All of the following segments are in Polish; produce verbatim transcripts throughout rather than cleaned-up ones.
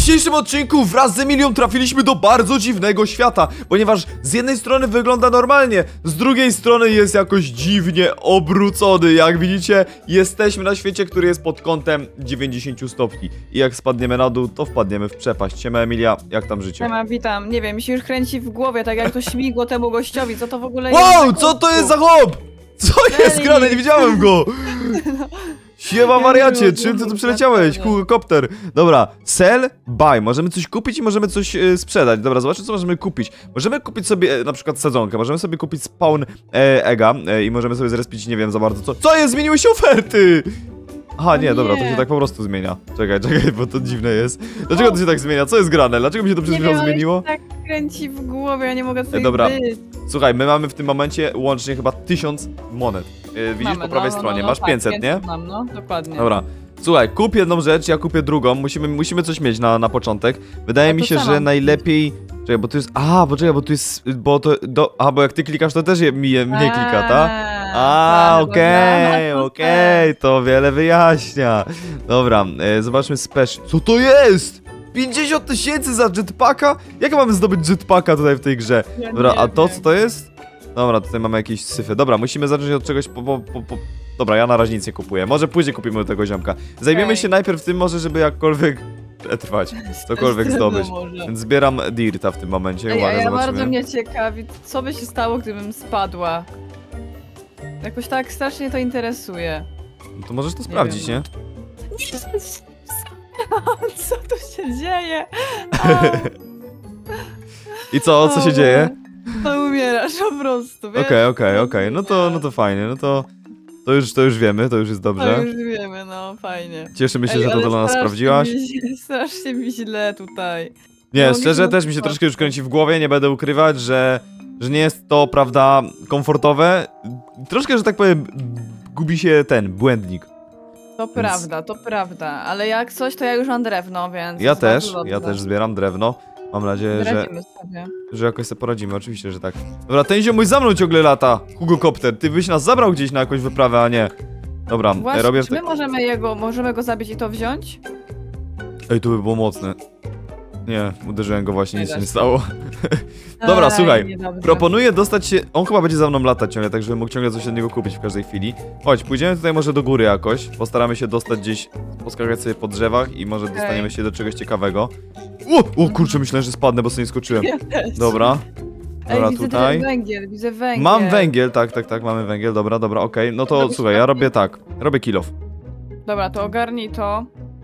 dzisiejszym odcinku wraz z Emilią trafiliśmy do bardzo dziwnego świata, ponieważ z jednej strony wygląda normalnie, z drugiej strony jest jakoś dziwnie obrócony. Jak widzicie, jesteśmy na świecie, który jest pod kątem dziewięćdziesiąt stopni. I jak spadniemy na dół, to wpadniemy w przepaść. Siema Emilia, jak tam życie? Siema, witam. Nie wiem, mi się już kręci w głowie, tak jak to śmigło temu gościowi. Co to w ogóle wow, jest? Co to jest za chłop? Co jest grane? Nie widziałem go! Siema wariacie, czym ty tu przyleciałeś? Hugokopter. Dobra, sell, buy. Możemy coś kupić i możemy coś e, sprzedać. Dobra, zobaczmy co możemy kupić. Możemy kupić sobie e, na przykład sadzonkę. Możemy sobie kupić spawn e, ega e, i możemy sobie zrespić nie wiem za bardzo co. Co jest? Zmieniły się oferty! Aha, nie, dobra, to się tak po prostu zmienia. Czekaj, czekaj, bo to dziwne jest. Dlaczego to się tak zmienia? Co jest grane? Dlaczego mi się to przez chwilę zmieniło? Tak kręci w głowie, ja nie mogę sobie Dobra, być. Słuchaj, my mamy w tym momencie łącznie chyba tysiąc monet. Yy, widzisz mamy, po prawej no, no, stronie, no, masz tak, pięćset, nie? Mam, no, dokładnie. Dobra. Słuchaj, kup jedną rzecz, ja kupię drugą. Musimy, musimy coś mieć na, na początek. Wydaje mi się, że mam? najlepiej... Czekaj, bo tu jest... A, bo czekaj, bo tu jest... Bo to... Do... A, bo jak ty klikasz, to też je, mi, mnie klika, tak? A, okej, okay, okej, okay, to wiele wyjaśnia. Dobra, e, zobaczmy special. Co to jest? pięćdziesiąt tysięcy za jetpacka? Jak mamy zdobyć jetpacka tutaj w tej grze? Ja Dobra, a to wiem. co to jest? Dobra, tutaj mamy jakieś syfy. Dobra, musimy zacząć od czegoś po, po, po, po... Dobra, ja na razie nic nie kupuję. Może później kupimy tego ziomka. Zajmiemy okay. się najpierw tym może, żeby jakkolwiek przetrwać, cokolwiek zdobyć. Więc zbieram dirta w tym momencie. Ej, Uwaga, ja zobaczymy. bardzo mnie ciekawi, co by się stało, gdybym spadła. Jakoś tak strasznie to interesuje. No to możesz to Nie sprawdzić, wiem. nie? Co tu się dzieje? I co? Co się dzieje? No umierasz po prostu, wiesz? Okej, okej, okej. No to, no to fajnie, no to... To już, to już wiemy, to już jest dobrze. To już wiemy, no fajnie. Cieszymy się, Ej, że to dla nas strasznie sprawdziłaś. Mi, strasznie mi źle tutaj. Nie, No, szczerze nie też mi się wiem, troszkę już kręci w głowie, nie będę ukrywać, że, że nie jest to, prawda, komfortowe. Troszkę, że tak powiem, gubi się ten błędnik. To Więc... prawda, to prawda, ale jak coś, to ja już mam drewno, więc... Ja jest też, bardzo ja dobrze. też zbieram drewno. Mam nadzieję, że, sobie. że jakoś sobie poradzimy, oczywiście, że tak. Dobra, ten ziomuś za mną ciągle lata, Hugokopter, ty byś nas zabrał gdzieś na jakąś wyprawę, a nie. Dobra, Właśnie, robię... czy my możemy jego, możemy go zabić i to wziąć? Ej, to by było mocne. Nie, uderzyłem go właśnie, Nie nic się da nie się. stało. Dobra, Aj, słuchaj, niedobrze. proponuję dostać się... On chyba będzie za mną latać ciągle, tak żebym mógł ciągle coś od niego kupić w każdej chwili. Chodź, pójdziemy tutaj może do góry jakoś, postaramy się dostać gdzieś, poskakać sobie po drzewach i może Okej. dostaniemy się do czegoś ciekawego. O, o kurczę, myślałem, że spadnę, bo sobie nie skoczyłem. Ja też. Dobra, dobra, Ej, widzę tutaj. węgiel, widzę węgiel. Mam węgiel, tak, tak, tak, mamy węgiel, dobra, dobra, okej. No to Robisz słuchaj, ja robię tak, robię kill off. Dobra, to ogarnij to.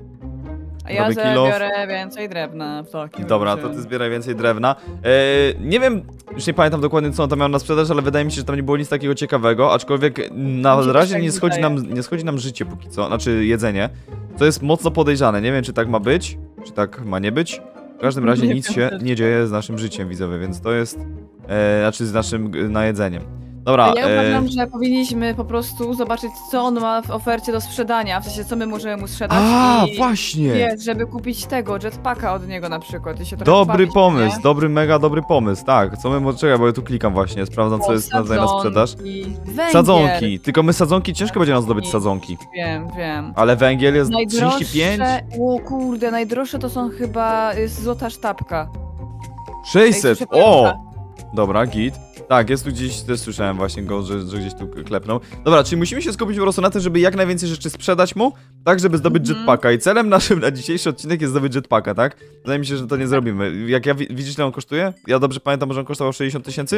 A ja Robię kill off. zabiorę więcej drewna w takim Dobra, razie. to ty zbieraj więcej drewna. Eee, nie wiem, już nie pamiętam dokładnie co on tam miał na sprzedaż, ale wydaje mi się, że tam nie było nic takiego ciekawego, aczkolwiek na Mi się razie też nie tak schodzi, wydaje. nam, nie schodzi nam życie póki co, znaczy jedzenie. To jest mocno podejrzane, nie wiem czy tak ma być, czy tak ma nie być. W każdym razie Nie nic wiem się też. nie dzieje z naszym życiem widzowie, więc to jest, e, znaczy z naszym g- najedzeniem. Dobra, Ja e, uważam, że powinniśmy po prostu zobaczyć, co on ma w ofercie do sprzedania, w sensie, co my możemy mu sprzedać a i właśnie! wiesz, żeby kupić tego, jetpacka od niego na przykład i się trochę Dobry pobawić, pomysł, nie? dobry, mega dobry pomysł, tak. Co my, mo- czekaj, bo ja tu klikam właśnie, sprawdzam co O, jest na, tutaj na sprzedaż. sadzonki, węgiel. Sadzonki, tylko my sadzonki, ciężko będzie nam zdobyć sadzonki. Wiem, wiem. Ale węgiel jest trzydzieści pięć? Najdroższe, o kurde, najdroższe to są chyba y, złota sztabka. sześćset! Ej, O! Dobra, git. Tak, jest tu gdzieś, też słyszałem właśnie go, że, że gdzieś tu klepnął. Dobra, czyli musimy się skupić po prostu na tym, żeby jak najwięcej rzeczy sprzedać mu, tak żeby zdobyć Mhm. jetpacka. I celem naszym na dzisiejszy odcinek jest zdobyć jetpacka, tak? Wydaje mi się, że to nie zrobimy. Jak ja wi- widzisz, ile on kosztuje? Ja dobrze pamiętam, że on kosztował sześćdziesiąt tysięcy?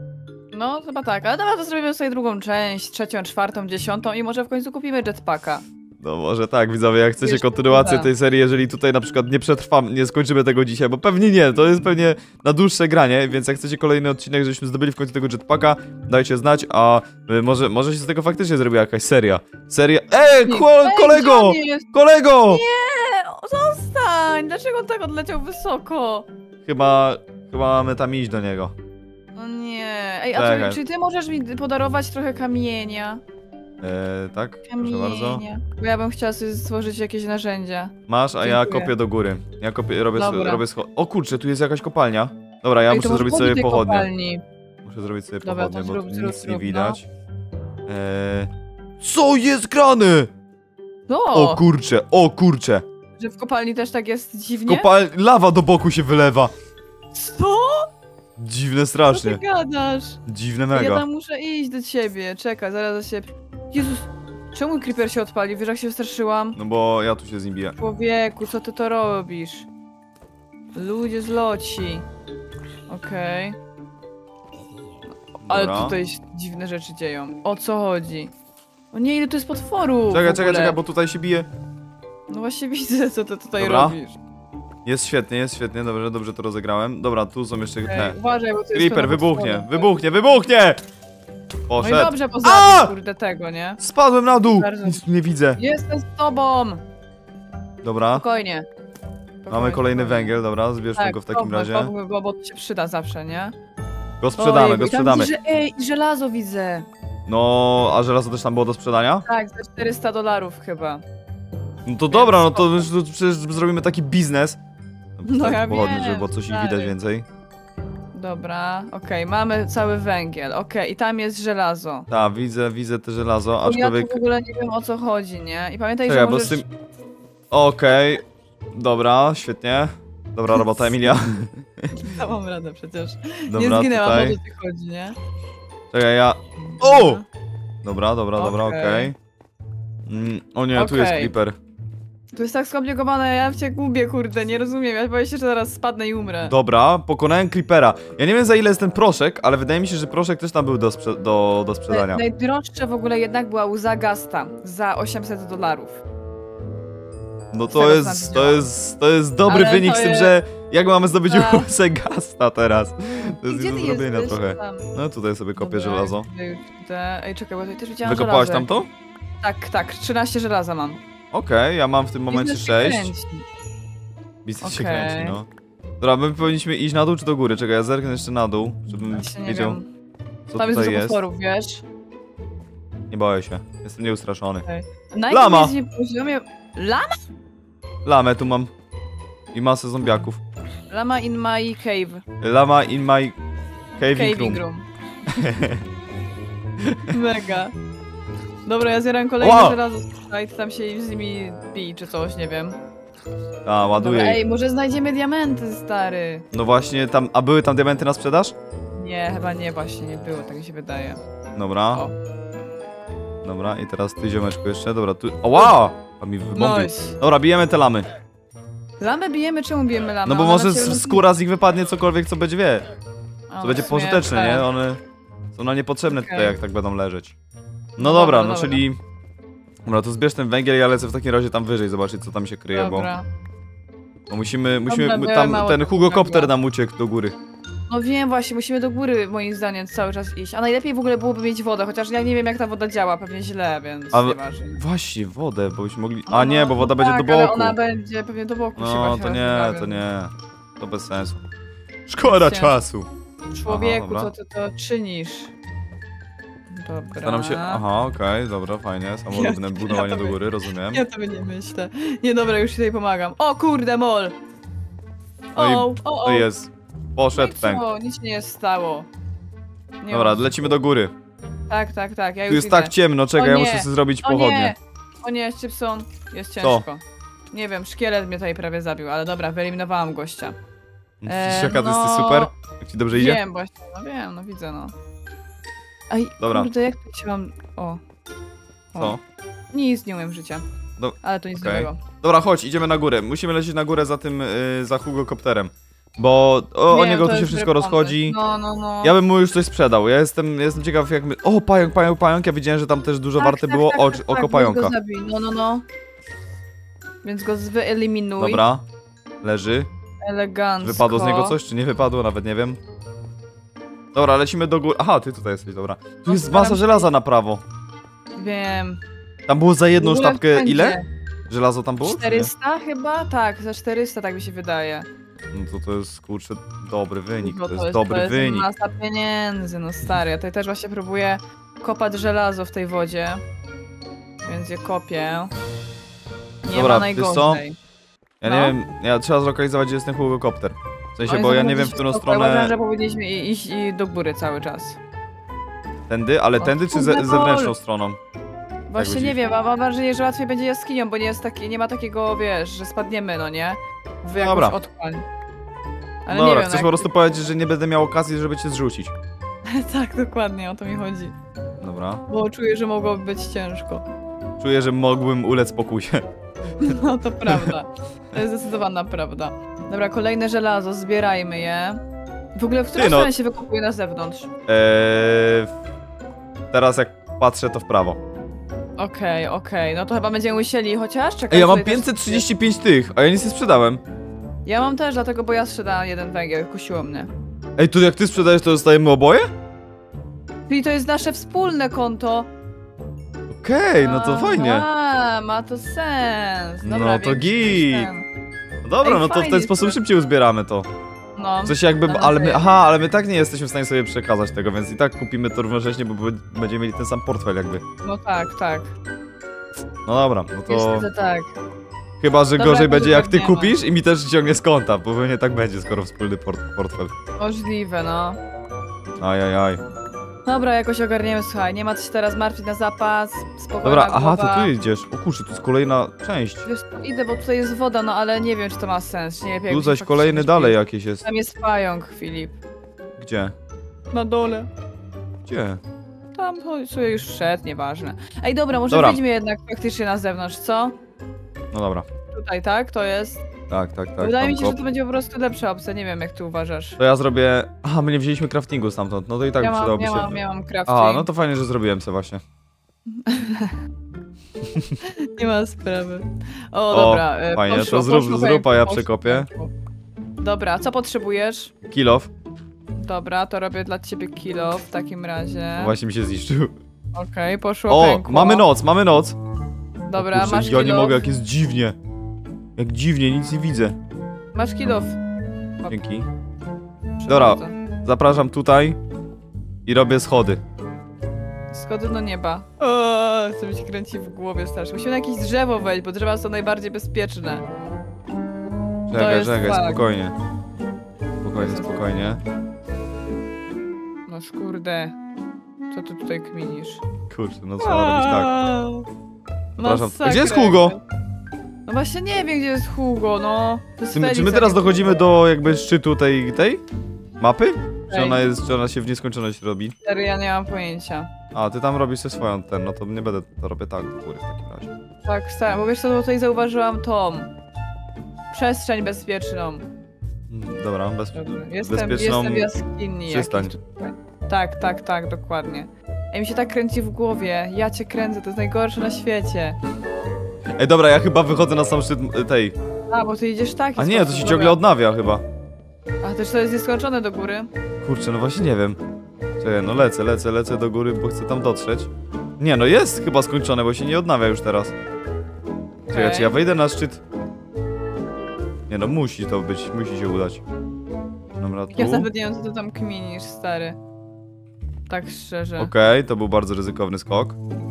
No, chyba tak, ale dobra, to zrobimy sobie drugą część, trzecią, czwartą, dziesiątą i może w końcu kupimy jetpacka. No może tak, widzowie, jak chcecie Wiesz, kontynuację prawda. tej serii, jeżeli tutaj na przykład nie przetrwam, nie skończymy tego dzisiaj, bo pewnie nie, to jest pewnie na dłuższe granie, więc jak chcecie kolejny odcinek, żebyśmy zdobyli w końcu tego jetpacka, dajcie znać, a y, może, może się z tego faktycznie zrobiła jakaś seria. Seria... Ej, ko Ej, kolego! gdzie on jest? Kolego! Nie, o, zostań! Dlaczego on tak odleciał wysoko? Chyba, chyba mamy tam iść do niego. No nie. Ej, a Czekaj. ty, czy ty możesz mi podarować trochę kamienia? Eee, tak, proszę bardzo. Kamienia. Bo ja bym chciała sobie stworzyć jakieś narzędzia. Masz, a ja Dziękuję. kopię do góry. Ja kopię, robię, Dobra. robię scho... O kurczę, tu jest jakaś kopalnia. Dobra, ja Ej, to muszę może zrobić kupię sobie tej pochodnie. kopalni. Muszę zrobić sobie Dobra, pochodnie, to bo zrób, tu zrób, nic zrób, nie no. widać. Eee... Co jest grane? No! O kurcze, o kurcze. Że w kopalni też tak jest dziwnie? Kopal... Lawa do boku się wylewa. Co? Dziwne Co strasznie. ty gadasz? Dziwne Ja mega. tam muszę iść do ciebie. Czekaj, zaraz się... Jezus, czemu creeper się odpali? Wiesz jak się wystraszyłam? No bo ja tu się z nim biję. Człowieku, co ty to robisz? Ludzie zloci. Okej. Ale Dobra. tutaj się dziwne rzeczy dzieją. O co chodzi? O nie, ile tu jest potworów Czekaj, w czekaj, ogóle. czekaj, bo tutaj się bije. No właśnie widzę, co ty tutaj Dobra. robisz. Jest świetnie, jest świetnie, dobrze, dobrze to rozegrałem. Dobra, tu są jeszcze Ej, te. uważaj, bo to jest Creeper, pełno wybuchnie, potworów. wybuchnie, wybuchnie! No i Poszedł. dobrze, A! pozabił, kurde, tego, nie? Spadłem na dół! Bardzo. Nic tu nie widzę. Jestem z tobą! Dobra, Spokojnie. mamy Spokojnie, kolejny spokojnie. węgiel, dobra, zbierzmy Tak, go w takim kopmy, razie. kopmy go, bo to się przyda zawsze, nie? Go sprzedamy, Ojej, go i tam sprzedamy. widzę, że, ej, żelazo widzę. No, a żelazo też tam było do sprzedania? Tak, za czterysta dolarów chyba. No to dobra, no to już- to przecież zrobimy taki biznes. No Tak, ja pochodnie, wiem, żeby było coś i stary. widać więcej. Dobra, okej, mamy cały węgiel, okej, i tam jest żelazo. Tak, widzę, widzę te żelazo, Ja aczkolwiek... tu w ogóle nie wiem o co chodzi, nie? I pamiętaj, Czekaj, że bo możesz... z tym... Okej, dobra, świetnie. Dobra robota, Emilia. Ja mam radę przecież. Dobra, nie zginęłam, tutaj. o co ci chodzi, nie? Czekaj, ja... O! Dobra, dobra, dobra, Okej. okej. Mm, o nie, tu jest Okej. creeper. To jest tak skomplikowane, ja cię gubię, kurde, nie rozumiem. Ja boję się, że zaraz spadnę i umrę. Dobra, pokonałem creepera. Ja nie wiem za ile jest ten proszek, ale wydaje mi się, że proszek też tam był do, sprze do, do sprzedania. Naj- Najdroższa w ogóle jednak była łza Gasta za osiemset dolarów. No z to tego, co jest, to widziałam. jest, to jest dobry Ale wynik to z tym, jest- że jak mamy zdobyć Tak. łusę Gasta teraz. To jest Gdzie nie ty do zrobienia jesteś? trochę. Tam. No tutaj sobie kopię Dobra, żelazo. tutaj już idę. Ej, czekaj, bo tutaj też widziałam Wykopałaś żelazo. tam to? Tak, tak, trzynaście żelaza mam. Okej, ja mam w tym momencie Biznes się sześć. kręci. Biznes się Okej. kręci, no. Dobra, my powinniśmy iść na dół czy do góry? Czekaj, ja zerknę jeszcze na dół, żebym Właśnie nie wiedział, wiem. co Tam jest tutaj dużo jest. potworów, wiesz? Nie boję się, jestem nieustraszony. Na Lama! jakim jest poziomie... Lama? Lamę tu mam. I masę zombiaków. Lama in my cave. Lama in my caving, Caving room. room. Mega. Dobra, ja zbieram kolejne Wow. żelazo. Słuchaj, ty tam się z nimi bij, czy coś, nie wiem. A, ładuję. Dobra, ich. ej, może znajdziemy diamenty, stary. No właśnie, tam, a były tam diamenty na sprzedaż? Nie, chyba nie, właśnie nie było, tak mi się wydaje. Dobra. O. Dobra, i teraz ty ziomeczku jeszcze, dobra, tu... O, wow! A mi wybombił. Nice. Dobra, bijemy te lamy. Lamę bijemy? Czemu bijemy lamę? No bo Ona może na ciebie- z skóra z nich wypadnie cokolwiek, co będzie, wie. A, Co będzie w sumie pożyteczne, tak. nie? One są na niepotrzebne Okej. tutaj, jak tak będą leżeć. No, No dobra, dobra, no dobra. czyli... Dobra, to zbierz ten węgiel, ja lecę w takim razie tam wyżej, zobaczyć co tam się kryje, Dobra. bo... bo musimy, musimy, Dobra, bo ja tam mało ten tego Hugo Copter węgla. nam uciekł do góry. No wiem właśnie, musimy do góry moim zdaniem cały czas iść. A najlepiej w ogóle byłoby mieć wodę, chociaż ja nie wiem jak ta woda działa, pewnie źle, więc A- nieważne. Właśnie, wodę, bo byśmy mogli... No, A nie, bo woda no będzie tak, do ale boku. ona będzie pewnie do boku się No, właśnie to nie, rozprawia. to nie. To bez sensu. Szkoda Ciężko. czasu. Człowieku, Aha, co dobra. ty to czynisz? Dobra. Staram się... Aha, okej, dobra, fajnie. Samolubne Ja- budowanie ja do to- góry, rozumiem. Ja tobie nie myślę. Nie, dobra, już ci tutaj pomagam. O kurde, mol! No i- O, o, To o. jest. Poszedł No i pęk. co? Nic się nie stało. Nie Dobra, ma- lecimy do góry. Tak, tak, tak, ja już Tu jest idę. tak ciemno, czekaj, O ja nie, muszę sobie zrobić O pochodnie. nie! O nie, Szczypson, jest ciężko. Nie wiem, szkielet mnie tutaj prawie zabił, ale dobra, wyeliminowałam gościa. E, Jaka to no, jest super? Jak ci dobrze idzie? Wiem właśnie, no wiem, no widzę, no. Aj, Dobra. kurde, jak to się mam... O. o. Co? Nic, nie umiem życia. Do- Ale to nic okej. nowego. Dobra, chodź, idziemy na górę. Musimy lecieć na górę za tym, y, za Hugo Kopterem. Bo o, o Wiem, niego to tu się jest wszystko dobry pomysł. rozchodzi. No, no, no. Ja bym mu już coś sprzedał. Ja jestem, jestem ciekaw jak my... O, pająk, pająk, pająk. Ja widziałem, że tam też dużo Tak, warte tak, było tak, o, tak, oko tak, pająka. Więc go zabij. No, no, no. Więc go wyeliminuj. Dobra, leży. Elegancko. Wypadło z niego coś, czy nie wypadło? Nawet nie wiem. Dobra, lecimy do góry. Aha, ty tutaj jesteś, dobra. Tu No, jest staram masa się- żelaza na prawo. Wiem. Tam było za jedną W ogóle sztabkę wszędzie. ile? Żelazo tam było? czy nie? czterysta chyba? Tak, za czterysta tak mi się wydaje. No to to jest, kurczę, dobry wynik. No To jest dobry to jest wynik. masa pieniędzy, no stary. Ja tutaj też właśnie próbuję kopać żelazo w tej wodzie. Więc je kopię. Nie Dobra, ma wiesz co? najgorzej. Ja No. nie wiem, ja trzeba zlokalizować, gdzie jest ten Hugo Copter. W sensie, Oj, bo ja znowu nie wiem, w gdzieś którą spoko. Uważam, stronę że powinniśmy i- iść i do góry cały czas. tędy, ale O, tędy czy kurde, ze, zewnętrzną bol. stroną? Właśnie myślisz? nie wiem, a mam wrażenie, że łatwiej będzie jaskinią, bo nie jest taki, nie ma takiego, wiesz, że spadniemy, no nie? W jakąś Dobra. otchłań. Ale Dobra, nie wiem, chcesz jak... po prostu powiedzieć, że nie będę miał okazji, żeby cię zrzucić. Tak, dokładnie, o to mi chodzi. Dobra. Bo czuję, że mogłoby być ciężko. Czuję, że mógłbym ulec pokusie. No to prawda. To jest zdecydowana prawda. Dobra, kolejne żelazo, zbierajmy je. W ogóle w którą Ty, no- stronę się wykupuje na zewnątrz? Eee, teraz jak patrzę, to w prawo. Okej, okej, no to chyba będziemy musieli chociaż czekać. Ej, ja mam tutaj też- pięćset trzydzieści pięć tych, a ja nic nie sprzedałem. Ja mam też, dlatego, bo ja sprzedałam jeden węgiel, kusiło mnie. Ej, to jak ty sprzedajesz, to dostajemy oboje? Czyli to jest nasze wspólne konto. Okej, no to Aha, fajnie. A, ma to sens. Dobra, No to większy niż git. ten. No dobra, Ej, no to w ten fajnie sposób to. szybciej uzbieramy to. No. Coś jakby, Ale ale my, ty- aha, ale my tak nie jesteśmy w stanie sobie przekazać tego, więc i tak kupimy to równocześnie, bo b- będziemy mieli ten sam portfel jakby. No tak, tak. No dobra, no to Niestety tak. chyba, że Dobra, gorzej będzie jak ty uzupełniamy. kupisz i mi też ciągnie z konta, bo pewnie tak będzie, skoro wspólny port portfel. Możliwe, no. Ajajaj. Dobra, jakoś ogarniemy, słuchaj, nie ma co się teraz martwić na zapas, spokojna Dobra, aha, głowa. to tu idziesz. O kurczę, tu jest kolejna część. Wiesz, co, idę, bo tutaj jest woda, no ale nie wiem, czy to ma sens. Nie wiem, Tu zaś kolejny dalej jakieś jest. Tam jest pająk, Filip. Gdzie? Na dole. Gdzie? Tam sobie już wszedł, nieważne. Ej, dobra, może Dobra. wyjdźmy jednak faktycznie na zewnątrz, co? No dobra. Tutaj, tak? To jest. Tak, tak, tak. Wydaje tam mi się, że kop. to będzie po prostu lepsza opcja, nie wiem, jak ty uważasz. To ja zrobię... Aha, my nie wzięliśmy craftingu stamtąd, no to i tak ja mam, przydałoby ja się... mam, ja mam crafting. A, no to fajnie, że zrobiłem sobie właśnie. Nie ma sprawy. O, O, dobra. e, fajnie, poszło, to zrób- poszło, zrób, a ja poszło, przekopię. poszło. Dobra, co potrzebujesz? Kill off. Dobra, to robię dla ciebie kilo w takim razie. Właśnie mi się zniszczył. Okej, poszło, O, pękło. mamy noc, mamy noc. Dobra, Kurczę, masz ja nie kilo. mogę, jak jest dziwnie. Jak dziwnie, nic nie widzę. Masz kilo. Dzięki. Dobra. Zapraszam tutaj i robię schody. Schody do nieba. O, co mi się kręci w głowie strasznie. Musimy na jakieś drzewo wejść, bo drzewa są najbardziej bezpieczne. Czekaj, jest czekaj, fakt. spokojnie. Spokojnie, spokojnie. No kurde. Co ty tutaj kminisz? Kurczę, no trzeba robić tak. Przepraszam. Masakra. Gdzie jest Hugo? No właśnie nie wiem, gdzie jest Hugo, no. To jest Czy my, czy my Felix, teraz a nie dochodzimy Hugo. do jakby szczytu tej, tej mapy? Czy Ej. ona jest, czy ona się w nieskończoność robi? Stary, ja nie mam pojęcia. A, ty tam robisz sobie swoją ten, no to nie będę, to robię tak do góry w takim razie. Tak, stary, bo wiesz co, tutaj zauważyłam tą przestrzeń bezpieczną. Mm, Dobra, bez, Dobrze. Jestem, bezpieczną... jestem w jaskini. przystań. jakiejś tutaj. Tak, tak, tak, dokładnie. Ej, mi się tak kręci w głowie. Ja cię kręcę, to jest najgorsze na świecie. Ej, dobra, ja chyba wychodzę na sam szczyt y, tej. A, bo ty idziesz tak. A nie, to się ciągle odnawia chyba. A też to jest nieskończone do góry. Kurczę, no właśnie nie wiem. Czekaj, no lecę, lecę, lecę do góry, bo chcę tam dotrzeć. Nie, no jest chyba skończone, bo się nie odnawia już teraz. Czekaj, Okej. czy ja wejdę na szczyt? Nie no, musi to być, musi się udać. Dobra, tu. Ja Okej, nawet nie wiem, co ty tam kminisz, stary. Tak szczerze. to był bardzo ryzykowny skok.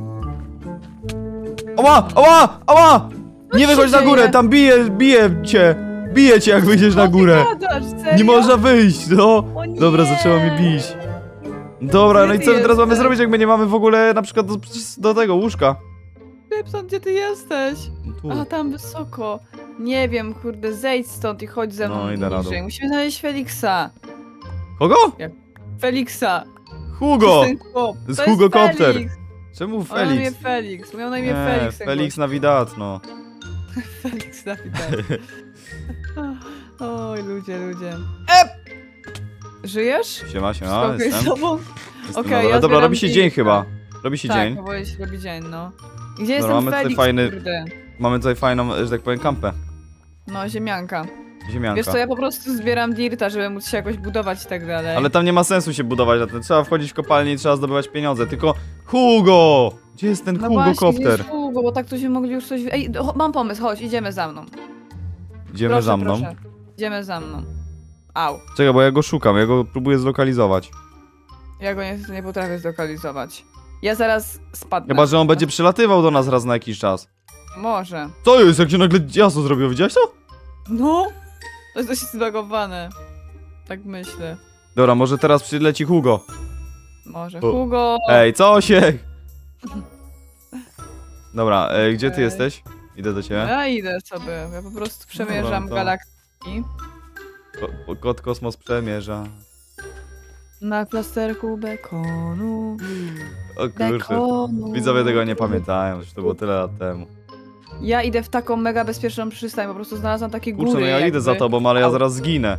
Ała, ała, ała! Co Nie się wychodź na dzieje? górę, tam bije, bije cię! Bije cię, jak wyjdziesz na Co ty górę! gadasz, serio? Nie można wyjść, no! O nie! Dobra, zaczęło mi bić. Dobra, Gdzie no i ty co my teraz mamy jesteś? zrobić, jak my nie mamy w ogóle na przykład do, do tego łóżka? Gibson, gdzie ty jesteś? Tu. A, tam wysoko. Nie wiem, kurde, zejdź stąd i chodź ze mną No, idę na dół. niżej. Musimy znaleźć Feliksa. Kogo? Feliksa. Hugo! To jest ten chłop. To jest To Hugo Kopter. Felix. Czemu On ma na imię Felix? Felix. Miał na imię Nie, Felix. ten Felix Navidad, no. gość. Felix na widać. Oj, ludzie, ludzie. Żyjesz? Siema, siema, Spokój z jestem. tobą? jestem Okej, na dole. ja Dobra, zbieram robi się dzień dirta. chyba. Robi się tak, dzień. powoli się robi dzień, no. I Gdzie jest Dobra, ten mamy tutaj Felix, fajny- kurde? Mamy tutaj fajną, że tak powiem, kampę. No, ziemianka. Ziemianka. Wiesz co, ja po prostu zbieram dirta, żeby móc się jakoś budować i tak dalej. Ale tam nie ma sensu się budować na ten. Trzeba wchodzić w kopalnię i trzeba zdobywać pieniądze. Tylko Hugo! Gdzie jest ten No Hugo właśnie, gdzie Kopter? jest Hugo, bo tak to się mogli już coś... Ej, do- mam pomysł, chodź, idziemy za mną. Idziemy proszę, za mną. Proszę. Idziemy za mną. Au. Czekaj, bo ja go szukam, ja go próbuję zlokalizować. Ja go nie, nie potrafię zlokalizować. Ja zaraz spadnę. Chyba, że on będzie przylatywał do nas raz na jakiś czas. Może. Co jest, jak się nagle jasno zrobiło, widziałeś to? No! To jest dość zbagowane. Tak myślę. Dobra, może teraz przyleci Hugo. Może. O. Hugo! Ej, co się? Dobra, e, gdzie ty Okej. jesteś? Idę do ciebie. Ja idę sobie, ja po prostu przemierzam Dobra, to- galaktyki. Ko kot kosmos przemierza. Na plasterku bekonu. O kurczę. Bekonu. Widzowie tego nie pamiętają, że to było tyle lat temu. Ja idę w taką mega bezpieczną przystań, po prostu znalazłam takie góry. Kurczę, no ja idę jakby. za tobą, ale ja Au. zaraz zginę.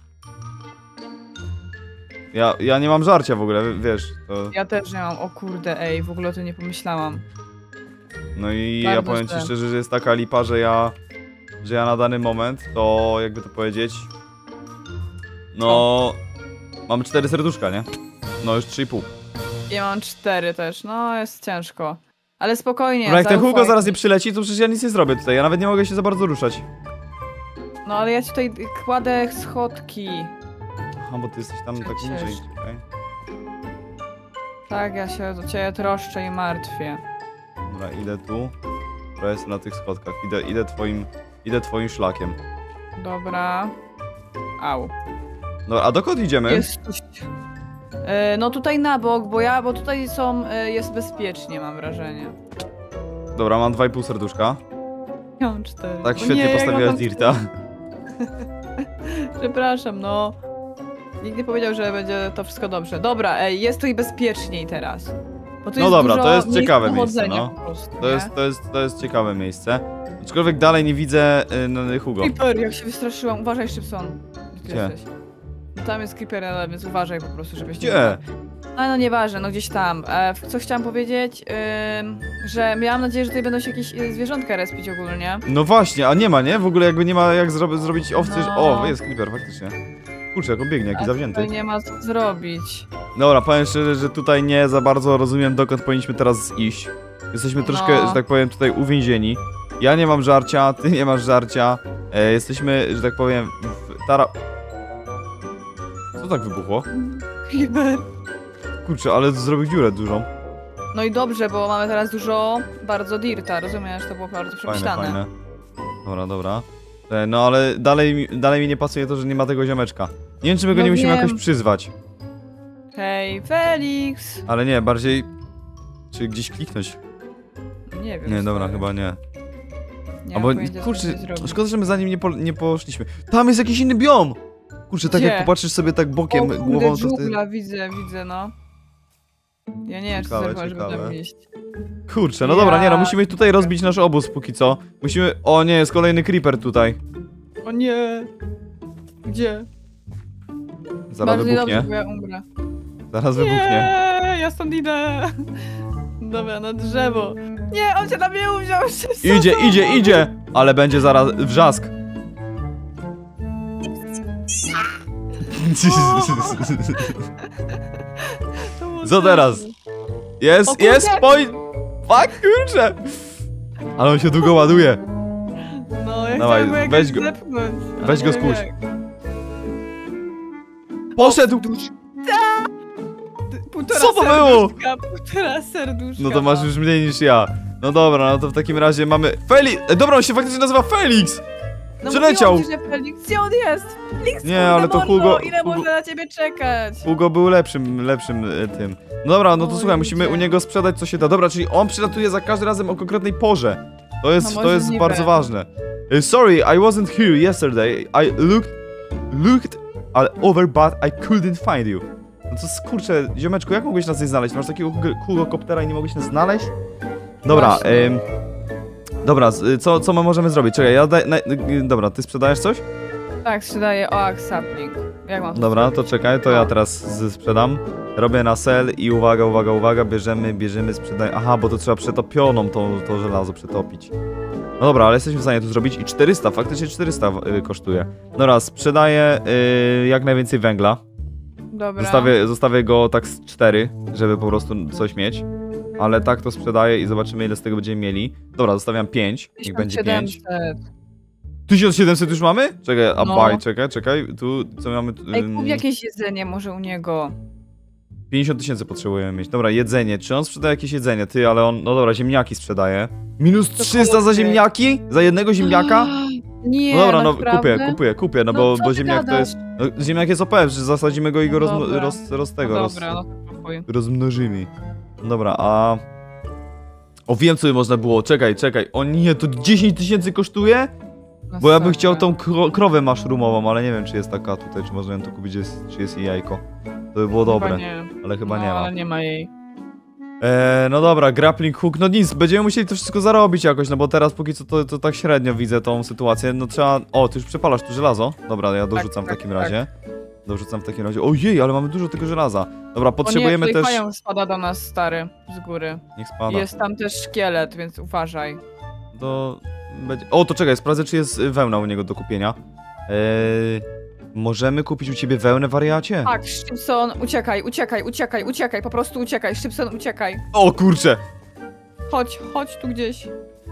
Ja, ja nie mam żarcia w ogóle, wiesz, to... Ja też nie mam, o kurde, ej, w ogóle o tym nie pomyślałam. No i Bardzo ja powiem ci źle. szczerze, że jest taka lipa, że ja... Że ja na dany moment, to jakby to powiedzieć... No... Mam cztery serduszka, nie? No już trzy i pół. Ja mam cztery też, no jest ciężko. Ale spokojnie, No jak ten zaufaj Hugo zaraz mi. nie przyleci, to przecież ja nic nie zrobię tutaj, ja nawet nie mogę się za bardzo ruszać. No ale ja ci tutaj kładę schodki. Aha, bo ty jesteś tam tak Przecież. niżej, okej. Tak, ja się do ciebie troszczę i martwię. Dobra, idę tu. Trochę jestem na tych schodkach, idę, idę twoim... Idę twoim szlakiem. Dobra. Au. No, a dokąd idziemy? Jest coś. E, no tutaj na bok, bo ja, bo tutaj są, e, jest bezpiecznie, mam wrażenie. Dobra, mam dwa i pół serduszka. Ja mam cztery. Tak O świetnie nie, jak postawiłaś mam Dirta. Przepraszam, no. Nikt nie powiedział, że będzie to wszystko dobrze. Dobra, ej, jest tutaj bezpieczniej teraz. Bo tu No jest dobra, dużo to jest miejsc ciekawe do miejsce, chodzenia no. po prostu, To nie? jest, to, jest, to jest ciekawe miejsce. Aczkolwiek dalej nie widzę y, no, Hugo. Creeper, jak się wystraszyłam. Uważaj, Szybson. Gdzie Gdzie? jesteś? No tam jest Creeper, ale więc uważaj po prostu, żebyś nie... Gdzie? No, no nieważne, no gdzieś tam. E, co chciałam powiedzieć, ym, że miałam nadzieję, że tutaj będą się jakieś y, zwierzątka respić ogólnie. No właśnie, a nie ma, nie? W ogóle jakby nie ma jak zro zrobić owcy. No. O, jest Creeper, faktycznie. Kurczę, jak on biegnie, jaki A zawzięty. tutaj nie ma co zrobić. Dobra, powiem szczerze, że tutaj nie za bardzo rozumiem, dokąd powinniśmy teraz iść. Jesteśmy troszkę, No. że tak powiem, tutaj uwięzieni. Ja nie mam żarcia, ty nie masz żarcia. E, jesteśmy, że tak powiem, w tara... Co tak wybuchło? Creeper. Kurczę, ale zrobił dziurę dużą. No i dobrze, bo mamy teraz dużo bardzo dirta, rozumiesz? To było bardzo Fajne, przemyślane. fajne. Dobra, dobra. E, no ale dalej, mi- dalej mi nie pasuje to, że nie ma tego ziomeczka. Nie wiem, czy my go No nie musimy wiem. jakoś przyzwać. Hej, Felix! Ale nie, bardziej... Czy gdzieś kliknąć? Nie wiem. Nie, dobra, stary. chyba nie. Nie Albo, mam pojęcia, co kurczę, tutaj zrobić. szkoda, że my za nim nie, po, nie poszliśmy. Tam jest jakiś inny biom! Kurczę, tak Gdzie? jak popatrzysz sobie tak bokiem, O kurde, głową, to ty... dżungla, widzę, widzę, no. Ja nie wiem, czy Ciekawe, zerwałem, żeby tam ciekawe. iść. Kurczę, no dobra, nie no, Ja- musimy tutaj rozbić nasz obóz póki co. Musimy... O nie, jest kolejny creeper tutaj. O nie! Gdzie? Zaraz Bardzo wybuchnie. dobrze, bo ja umrę. Zaraz wybuchnie. Nie, ja stąd idę. Dobra, na drzewo. Nie, on się na mnie uwziął. Idzie, idzie, idzie! Ale będzie zaraz wrzask. Co teraz? O Jest, kurde! jest, spoj... Fuck, kurczę! Ale on się długo ładuje. No, ja Dawaj, chciałem go jakoś weź go- zepchnąć, ale weź nie go wiem skuć. jak. Poszedł! Półtora Co to było? serduszka, Półtora serduszka. No to masz mam. już mniej niż ja. No dobra, no to w takim razie mamy... Felix! E, dobra, on się faktycznie nazywa Felix! No Przyleciał. mówiłam ci, że Felix, gdzie on jest? Felix, Nie, kurde, ale to mordo, Hugo- ile Hugo- można na ciebie czekać? Hugo był lepszym, lepszym e, tym. No dobra, no to Oj, słuchaj, musimy ludzie. u niego sprzedać co się da. Dobra, czyli on przylatuje za każdym razem o konkretnej porze. To jest, No to jest możliwe. bardzo ważne. E, Sorry, I wasn't here yesterday. I looked, looked all over, but I couldn't find you. No to skurczę, ziomeczku, jak mogłeś nas nie znaleźć? Masz takiego Hugo koptera i nie mogłeś nas znaleźć? Dobra, Właśnie. em, dobra, z- co, co my możemy zrobić? Czekaj, ja daj, na, dobra, ty sprzedajesz coś? Tak, sprzedaję Oak Sapling. Jak mam to Dobra, to zrobić? czekaj, to ja No. teraz z- sprzedam. Robię na sell i uwaga, uwaga, uwaga, bierzemy, bierzemy, sprzedaj. Aha, bo to trzeba przetopioną to, to żelazo przetopić. No dobra, ale jesteśmy w stanie to zrobić i czterysta, faktycznie czterysta y, kosztuje. Dobra, sprzedaję y, jak najwięcej węgla. Dobra. Zostawię, zostawię go tak z cztery, żeby po prostu coś mieć. Ale tak to sprzedaję i zobaczymy, ile z tego będziemy mieli. Dobra, zostawiam pięć, niech będzie pięć. tysiąc siedemset. tysiąc siedemset już mamy? Czekaj, a No. buy, czekaj, czekaj, tu co mamy? tu, Ej, ym, kup jakieś jedzenie może u niego. pięćdziesiąt tysięcy potrzebujemy mieć. Dobra, jedzenie. Czy on sprzedaje jakieś jedzenie? Ty, ale on... No dobra, ziemniaki sprzedaje. Minus trzysta za kurde. ziemniaki? Za jednego ziemniaka? Nie, No dobra, no naprawdę? kupię, kupię, kupię, no, No bo, co bo ty ziemniak to gadasz? jest... No, ziemniak jest O P, że zasadzimy go i go No roz, dobra. roz, roz tego, No roz, dobra, no to kupuj. rozmnożymy. Dobra, a... O, wiem co można było, czekaj, czekaj. O nie, to dziesięć tysięcy kosztuje? No Bo ja bym super. chciał tą kro krowę mushroomową, ale nie wiem czy jest taka tutaj, czy można ją tu kupić, jest, czy jest jej jajko. To by było Chyba dobre, nie. ale chyba no, nie ma. ale nie ma jej. Eee, no dobra, grappling hook, no nic, będziemy musieli to wszystko zarobić jakoś, no bo teraz póki co to, to tak średnio widzę tą sytuację, no trzeba... O, ty już przepalasz tu żelazo? Dobra, ja dorzucam tak, w takim tak. razie. Dorzucam w takim razie. Ojej, ale mamy dużo tego żelaza. Dobra, potrzebujemy o nie, też... Pająk spada do nas, stary, z góry. Niech spada. Jest tam też szkielet, więc uważaj. Do... Będzie... O, to czekaj, sprawdzę czy jest y, wełna u niego do kupienia. Eee... Możemy kupić u ciebie wełnę, wariacie? Tak, Szczypson, uciekaj, uciekaj, uciekaj, uciekaj, po prostu uciekaj, Szczypson, uciekaj. O kurczę! Chodź, chodź tu gdzieś.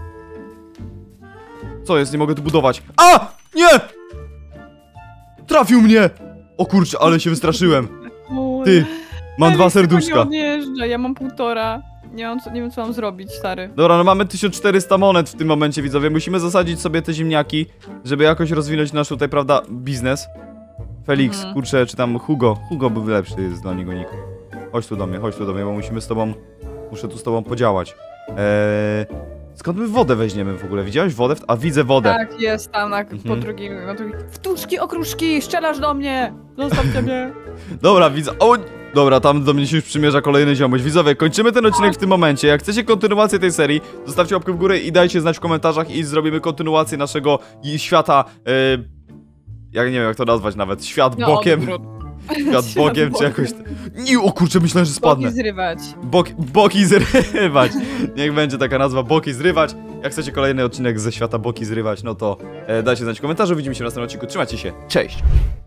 Co jest? Nie mogę tu budować. A! Nie! Trafił mnie! O kurczę, ale się wystraszyłem. Ty, mam dwa serduszka. Nie odjeżdża, ja mam półtora. Nie, mam co, nie wiem co mam zrobić, stary. Dobra, no mamy tysiąc czterysta monet w tym momencie, widzowie. Musimy zasadzić sobie te ziemniaki, żeby jakoś rozwinąć nasz tutaj, prawda, biznes. Felix, Mhm. kurczę, czy tam Hugo. Hugo był lepszy, jest dla niego nick. Chodź tu do mnie, chodź tu do mnie, bo musimy z tobą... Muszę tu z tobą podziałać. Eee... Skąd my wodę weźmiemy w ogóle? Widziałeś wodę? W... A, widzę wodę. Tak, jest tam na, po Mhm. drugim, na drugim. Wtuczki, okruszki, strzelasz do mnie! Zostawcie mnie! Dobra, widzę. O! Dobra, tam do mnie się już przymierza kolejny ziomuś. Widzowie, kończymy ten odcinek w tym momencie. Jak chcecie kontynuację tej serii, zostawcie łapkę w górę i dajcie znać w komentarzach i zrobimy kontynuację naszego i świata. Yy, jak nie wiem jak to nazwać nawet. Świat Na bokiem. odwrót. Świat bokiem, czy jakoś. Nie, o kurczę, myślałem, że spadnę. Boki zrywać. Bok, boki zrywać. Niech będzie taka nazwa, boki zrywać. Jak chcecie kolejny odcinek ze świata boki zrywać, no to e, dajcie znać w komentarzu. Widzimy się w następnym odcinku. Trzymajcie się. Cześć.